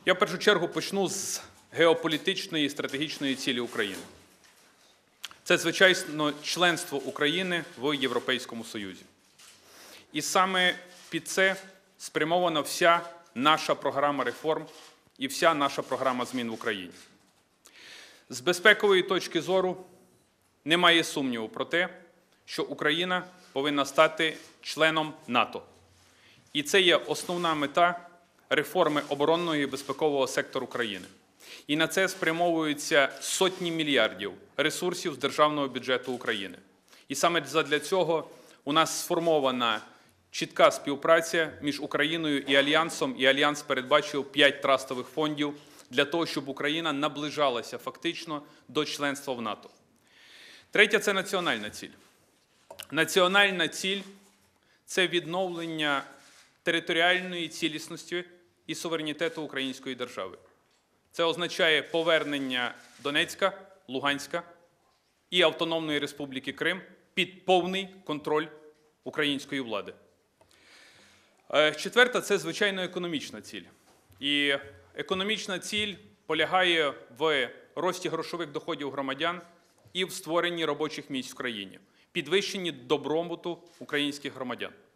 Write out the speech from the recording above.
Я в першу чергу почну з геополітичної і стратегічної цілі України. Це, звичайно, членство України в Європейському Союзі. І саме під це спрямована вся наша програма реформ і вся наша програма змін в Україні. З безпекової точки зору немає сумніву про те, що Україна повинна стати членом НАТО. І це є основна мета реформи оборонного і безпекового сектору країни. І на це спрямовуються сотні мільярдів ресурсів з державного бюджету України. І саме задля цього у нас сформована чітка співпраця між Україною і Альянсом, і Альянс передбачив 5 трастових фондів для того, щоб Україна наближалася фактично до членства в НАТО. Третя – це національна ціль. Національна ціль – це відновлення територіальної цілісності і суверенітету української держави. Це означає повернення Донецька, Луганська і Автономної Республіки Крим під повний контроль української влади. Четверта – це, звичайно, економічна ціль. І економічна ціль полягає в рості грошових доходів громадян і в створенні робочих місць в країні, підвищенні добробуту українських громадян.